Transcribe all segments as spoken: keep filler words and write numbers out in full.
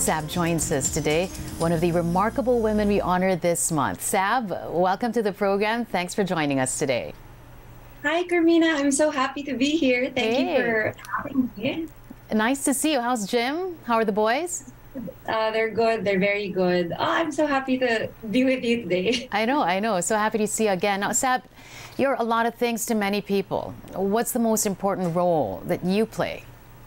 Sab joins us today, one of the remarkable women we honor this month. Sab, welcome to the program. Thanks for joining us today. Hi, Carmina. I'm so happy to be here. Thank hey. you for having me. Nice to see you. How's Jim? How are the boys? Uh, they're good. They're very good. Oh, I'm so happy to be with you today. I know, I know. So happy to see you again. Now, Sab, you're a lot of things to many people. What's the most important role that you play?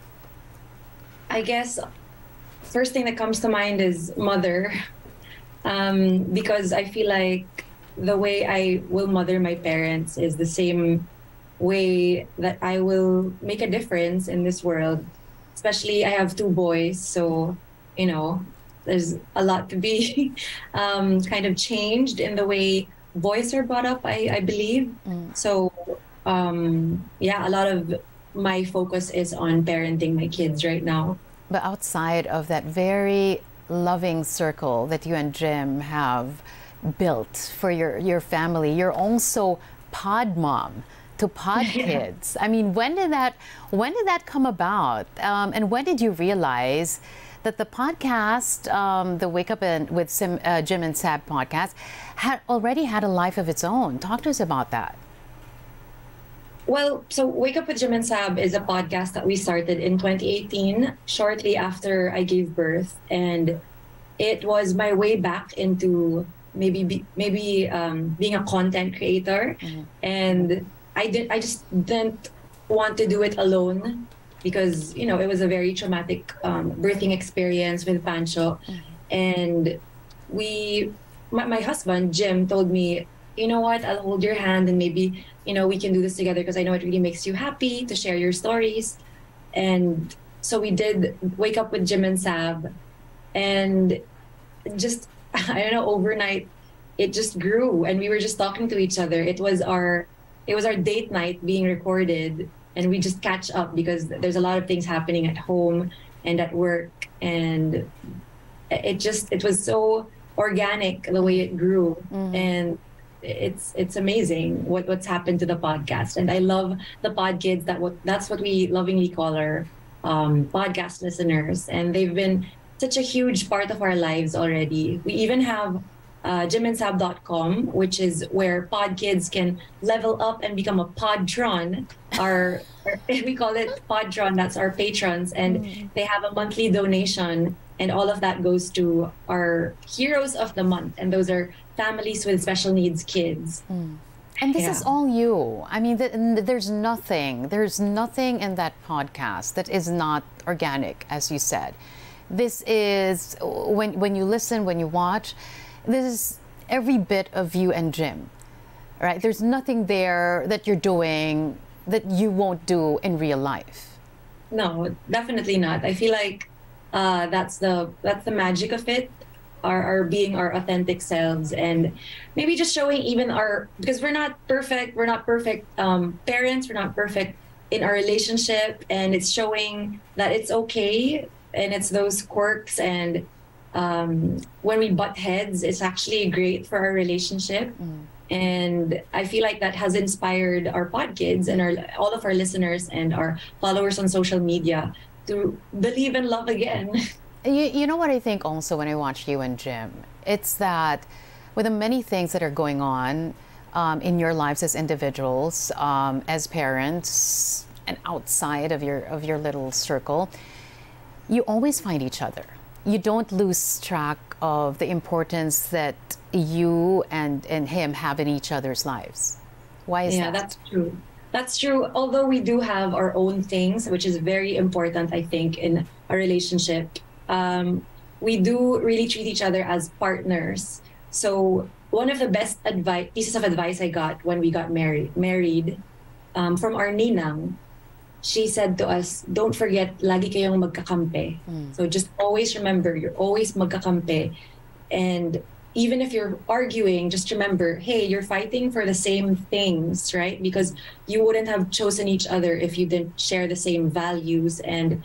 I guess first thing that comes to mind is mother, um, because I feel like the way I will mother my parents is the same way that I will make a difference in this world. Especially, I have two boys, so you know, there's a lot to be um, kind of changed in the way boys are brought up, I, I believe. Mm. So, um, yeah, a lot of my focus is on parenting my kids right now. But outside of that very loving circle that you and Jim have built for your, your family, you're also pod mom to pod kids. I mean, when did that when did that come about? Um, and when did you realize that the podcast, um, the Wake Up and with Sim, uh, Jim and Sab podcast, had already had a life of its own? Talk to us about that. Well, so Wake Up with Jim and Sab is a podcast that we started in twenty eighteen, shortly after I gave birth, and it was my way back into maybe be, maybe um, being a content creator, mm-hmm. and I did I just didn't want to do it alone because you know it was a very traumatic um, birthing experience with Pancho, mm-hmm. and we my, my husband Jim told me, you know what, I'll hold your hand and maybe, you know, we can do this together because I know it really makes you happy to share your stories. And so we did Wake Up with Jim and Sab. And just, I don't know, overnight, it just grew. And we were just talking to each other. It was our, it was our date night being recorded. And we just catch up because there's a lot of things happening at home and at work. And it just, it was so organic the way it grew. Mm-hmm. And it's it's amazing what what's happened to the podcast, and I love the pod kids. That what that's what we lovingly call our um, podcast listeners, and they've been such a huge part of our lives already. We even have uh, jim and sab dot com, which is where pod kids can level up and become a podtron. Our, our we call it podtron. That's our patrons, and mm. they have a monthly donation. And all of that goes to our heroes of the month. And those are families with special needs kids. Mm. And this yeah. is all you. I mean, the, there's nothing, there's nothing in that podcast that is not organic, as you said. This is, when, when you listen, when you watch, this is every bit of you and Jim, right? There's nothing there that you're doing that you won't do in real life. No, definitely not. I feel like Uh, that's the that's the magic of it, our, our being our authentic selves, and maybe just showing even our, because we're not perfect, we're not perfect um, parents, we're not perfect in our relationship, and it's showing that it's okay, and it's those quirks, and um, when we butt heads, it's actually great for our relationship. Mm. And I feel like that has inspired our pod kids and our all of our listeners and our followers on social media to believe and love again. You, you know what I think also when I watch you and Jim? It's that with the many things that are going on um, in your lives as individuals, um, as parents, and outside of your of your little circle, you always find each other. You don't lose track of the importance that you and, and him have in each other's lives. Why is yeah, that? Yeah, that's true. That's true. Although we do have our own things, which is very important, I think, in a relationship, um, we do really treat each other as partners. So one of the best advice, pieces of advice I got when we got married, married um, from our ninang, she said to us, don't forget, lagi kayong magkakampi. Mm. So just always remember, you're always magkakampi. And even if you're arguing, just remember, hey, you're fighting for the same things, right? Because you wouldn't have chosen each other if you didn't share the same values, and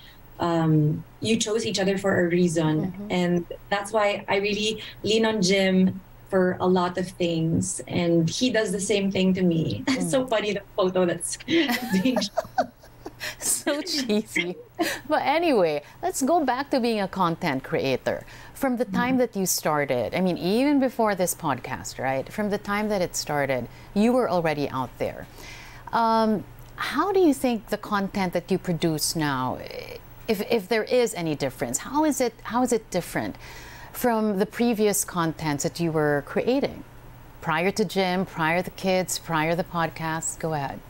um, you chose each other for a reason. Mm-hmm. And that's why I really lean on Jim for a lot of things. And he does the same thing to me. Mm. It's so funny, the photo that's being shown. So cheesy. But anyway, let's go back to being a content creator. From the time that you started, I mean, even before this podcast, right? From the time that it started, you were already out there. Um, how do you think the content that you produce now, if, if there is any difference, how is it, how is it different from the previous contents that you were creating? Prior to Jim, prior to kids, prior to the podcast? Go ahead.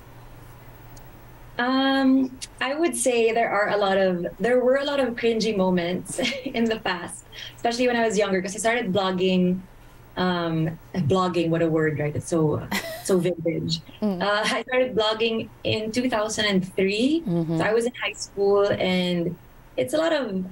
Um, I would say there are a lot of, there were a lot of cringy moments in the past, especially when I was younger, because I started blogging, um, blogging, what a word, right? It's so, so vintage. Mm. Uh, I started blogging in two thousand three. Mm-hmm. So I was in high school, and it's a lot of,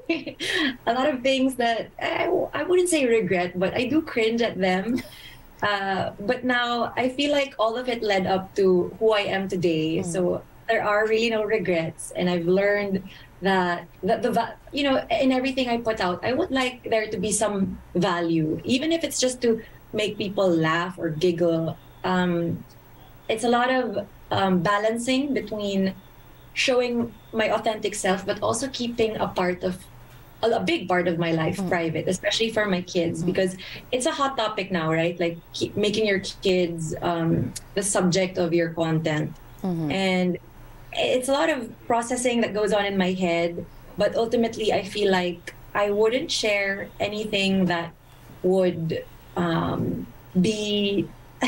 a lot of things that I, I wouldn't say regret, but I do cringe at them. Uh, but now I feel like all of it led up to who I am today. Mm. So there are really no regrets, and I've learned that that the you know in everything I put out, I would like there to be some value, even if it's just to make people laugh or giggle. Um, it's a lot of um, balancing between showing my authentic self, but also keeping a part of a, a big part of my life mm. private, especially for my kids, mm. because it's a hot topic now, right? Like keep making your kids um, the subject of your content, mm-hmm. and it's a lot of processing that goes on in my head, but ultimately I feel like I wouldn't share anything that would um, be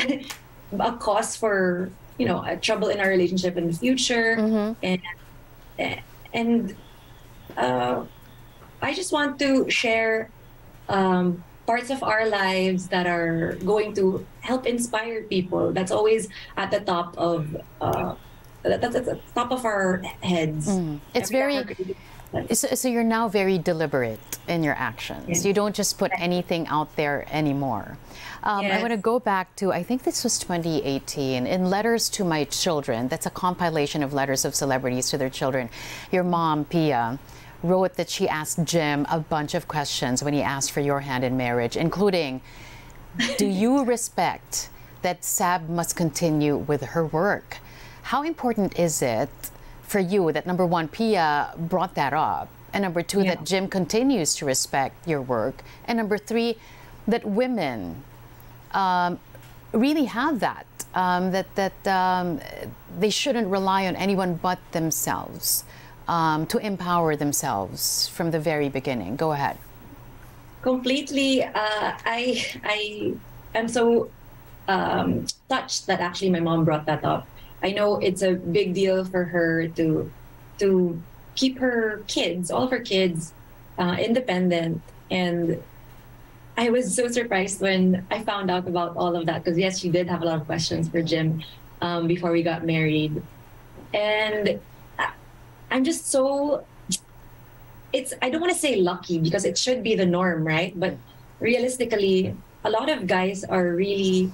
a cause for, you know, a trouble in our relationship in the future. Mm-hmm. And and uh, I just want to share um, parts of our lives that are going to help inspire people. That's always at the top of uh, That's at the top of our heads. Mm. It's very, so, so you're now very deliberate in your actions. Yes. You don't just put anything out there anymore. Um, yes. I want to go back to, I think this was twenty eighteen, in Letters to My Children. That's a compilation of letters of celebrities to their children. Your mom, Pia, wrote that she asked Jim a bunch of questions when he asked for your hand in marriage, including, do you respect that Sab must continue with her work? How important is it for you that, number one, Pia brought that up, and number two, yeah. that Jim continues to respect your work, and number three, that women um, really have that, um, that, that um, they shouldn't rely on anyone but themselves um, to empower themselves from the very beginning? Go ahead. Completely. Uh, I, I am so um, touched that actually my mom brought that up. I know it's a big deal for her to to keep her kids, all of her kids, uh, independent. And I was so surprised when I found out about all of that, because yes, she did have a lot of questions for Jim um, before we got married. And I'm just so, it's, I don't want to say lucky, because it should be the norm, right? But realistically, a lot of guys are really,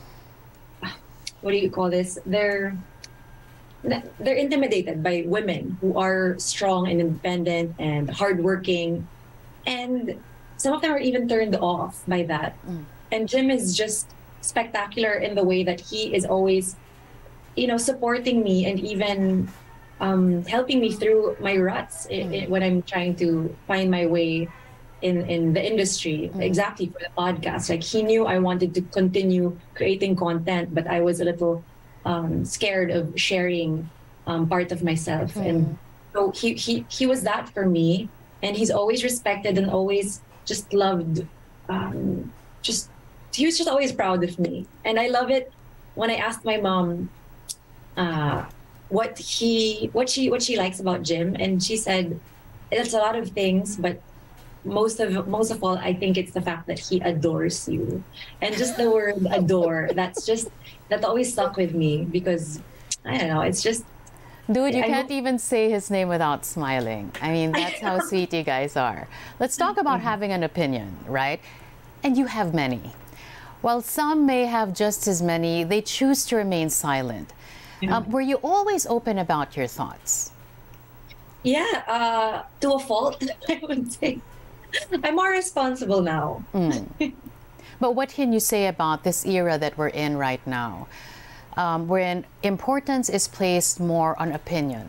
what do you call this? They're they're intimidated by women who are strong and independent and hardworking, and some of them are even turned off by that. Mm. And Jim is just spectacular in the way that he is always, you know, supporting me and even um, helping me through my ruts mm. I, I, when I'm trying to find my way in in the industry. Mm. Exactly, for the podcast. Like, he knew I wanted to continue creating content, but I was a little um, scared of sharing um, part of myself. Mm. And so he, he he was that for me, and he's always respected and always just loved. Um, just he was just always proud of me, and I love it when I asked my mom uh, what he what she what she likes about Jim, and she said it's a lot of things, but most of most of all, I think it's the fact that he adores you. And just the word adore, that's just that always stuck with me, because I don't know, it's just, dude, you I can't even say his name without smiling. I mean, that's how sweet you guys are. Let's talk about mm-hmm. having an opinion, right? And you have many. While some may have just as many, they choose to remain silent. Yeah. Um, were you always open about your thoughts? Yeah, uh, to a fault, I would say. I'm more responsible now. Mm. But what can you say about this era that we're in right now, um, wherein importance is placed more on opinion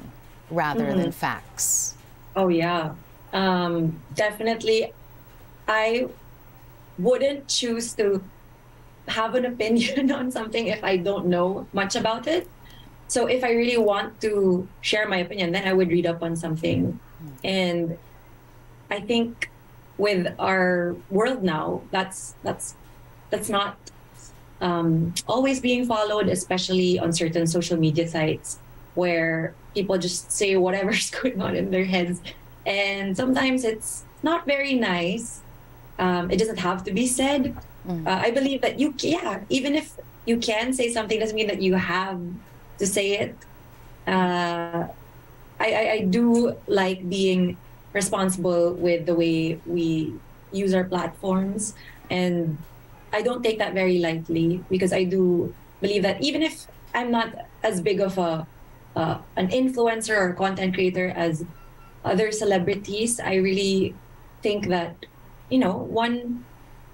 rather Mm-hmm. than facts. Oh yeah, um, definitely. I wouldn't choose to have an opinion on something if I don't know much about it. So if I really want to share my opinion, then I would read up on something. And I think with our world now, that's that's that's not um, always being followed, especially on certain social media sites where people just say whatever's going on in their heads. And sometimes it's not very nice. Um, it doesn't have to be said. Mm. Uh, I believe that you, yeah, even if you can say something, doesn't mean that you have to say it. Uh, I, I, I do like being responsible with the way we use our platforms. And I don't take that very lightly because I do believe that even if I'm not as big of a uh, an influencer or content creator as other celebrities, I really think that, you know, one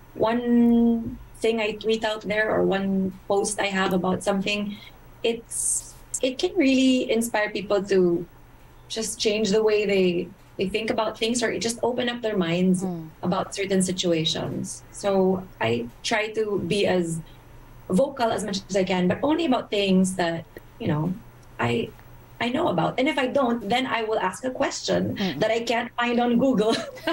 one thing I tweet out there or one post I have about something, it's it can really inspire people to just change the way they they think about things or just open up their minds Mm. about certain situations. So I try to be as vocal as much as I can, but only about things that, you know, I I know about. And if I don't, then I will ask a question Mm. that I can't find on Google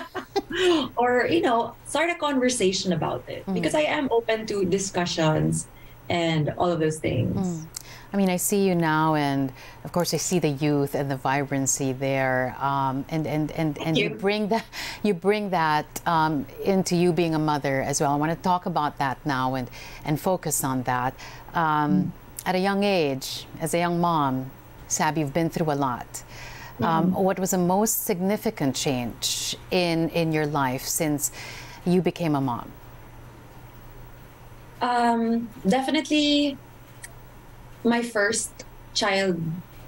or, you know, start a conversation about it because I am open to discussions and all of those things. I mean, I see you now, and of course, I see the youth and the vibrancy there, um, and and and and you. you. bring that you bring that um, into you being a mother as well. I want to talk about that now and and focus on that. Um, at a young age, as a young mom, Sab, you've been through a lot. Um, what was the most significant change in in your life since you became a mom? Um, definitely my first child.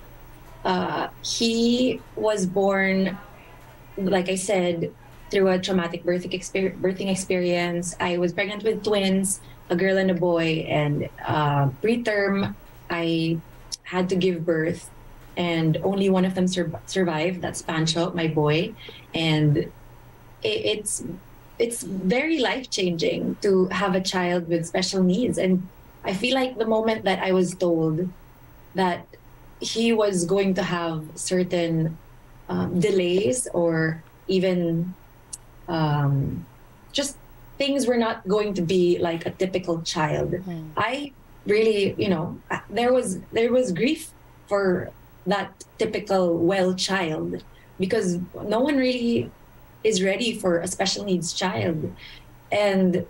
Uh, he was born, like I said, through a traumatic birthing, exper- birthing experience. I was pregnant with twins, a girl and a boy, and uh, preterm, I had to give birth, and only one of them sur- survived. That's Pancho, my boy, and it, it's it's very life changing to have a child with special needs. And I feel like the moment that I was told that he was going to have certain um, delays or even um, just things were not going to be like a typical child, Mm. I really, you know, there was there was grief for that typical well child because no one really is ready for a special needs child. And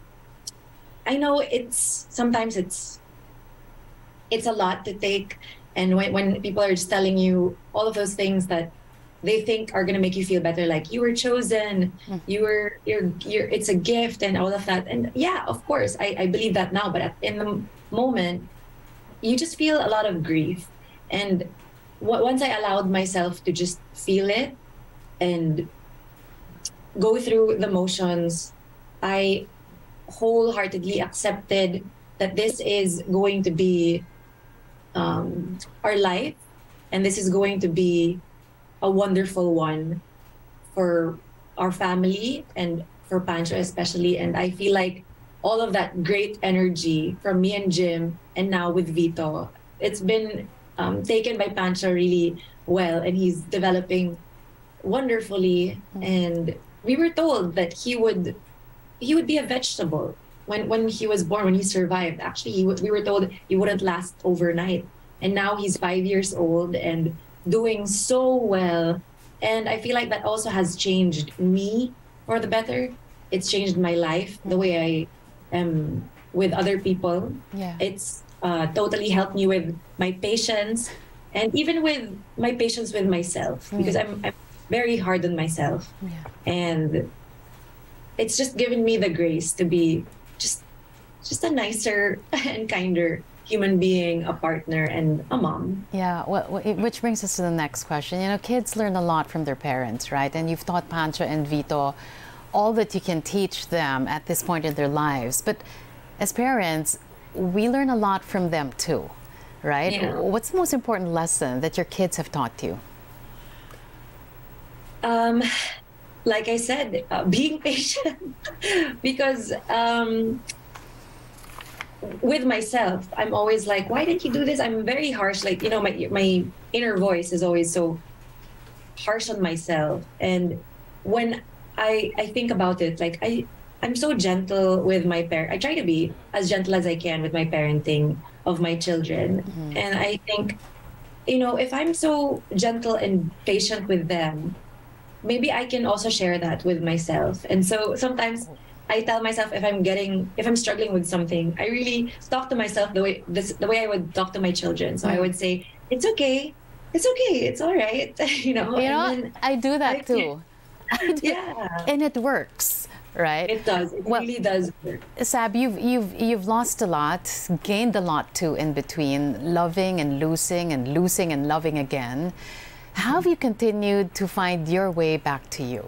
I know it's sometimes it's it's a lot to take, and when, when people are just telling you all of those things that they think are going to make you feel better, like you were chosen, Mm. you were you're, you're it's a gift and all of that. And yeah, of course I, I believe that now, but at, in the moment you just feel a lot of grief. And w- once I allowed myself to just feel it and go through the motions, I wholeheartedly accepted that this is going to be um, our life, and this is going to be a wonderful one for our family and for Pancho especially. And I feel like all of that great energy from me and Jim, and now with Vito, it's been um, taken by Pancho really well, and he's developing wonderfully. And we were told that he would he would be a vegetable when when he was born, when he survived. Actually, he, w- we were told he wouldn't last overnight, and now he's five years old and doing so well. And I feel like that also has changed me for the better. It's changed my life, the way I am with other people. Yeah. It's uh, totally helped me with my patience, and even with my patience with myself, because I'm, I'm very hard on myself. Yeah. And it's just given me the grace to be just just a nicer and kinder human being, a partner, and a mom. Yeah, well, wh- it- which brings us to the next question. You know, kids learn a lot from their parents, right? And you've taught Pancho and Vito all that you can teach them at this point in their lives. But as parents, we learn a lot from them too, right? Yeah. What's the most important lesson that your kids have taught you? Um, like I said, uh, being patient because um, with myself, I'm always like, why didn't you do this? I'm very harsh. Like, you know, my my inner voice is always so harsh on myself. And when I I think about it, like I I'm so gentle with my parent. I try to be as gentle as I can with my parenting of my children. Mm-hmm. And I think, you know, if I'm so gentle and patient with them, maybe I can also share that with myself. And so sometimes I tell myself if I'm getting, if I'm struggling with something, I really talk to myself the way this, the way I would talk to my children. So mm. I would say, "It's okay, it's okay, it's all right." you know. You know, then I do that I, too. I do, yeah, and it works, right? It does. It well, really does work. Sab, you've you've you've lost a lot, gained a lot too in between, loving and losing and losing and loving again. How have you continued to find your way back to you?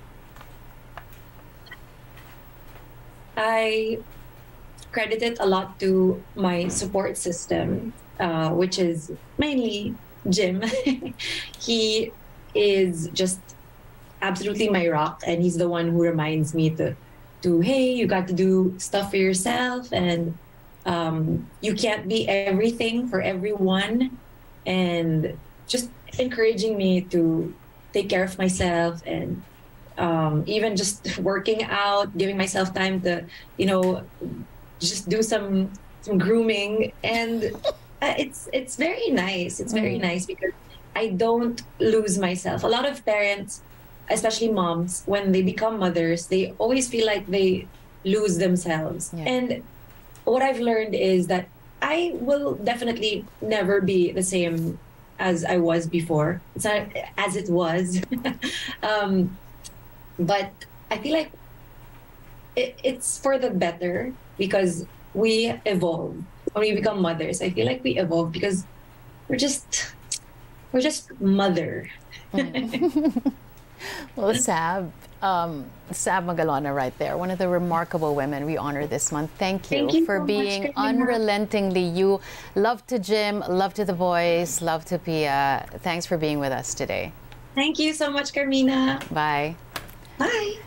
I credit it a lot to my support system, uh, which is mainly Jim. He is just absolutely my rock, and he's the one who reminds me to, to hey, you got to do stuff for yourself, and um, you can't be everything for everyone, and just encouraging me to take care of myself and um, even just working out, giving myself time to, you know, just do some some grooming, and uh, it's it's very nice. It's very mm. nice because I don't lose myself. A lot of parents, especially moms, when they become mothers, they always feel like they lose themselves. Yeah. And what I've learned is that I will definitely never be the same as I was before. It's not as it was. um, but I feel like it, it's for the better because we evolve. When we become mothers, I feel like we evolve because we're just, we're just mother. Mm. Well, Sab, um, Sab Magalona right there, one of the remarkable women we honor this month. Thank you, Thank you for so being much, unrelentingly you. Love to Jim, love to the boys, love to Pia. Thanks for being with us today. Thank you so much, Carmina. Bye. Bye.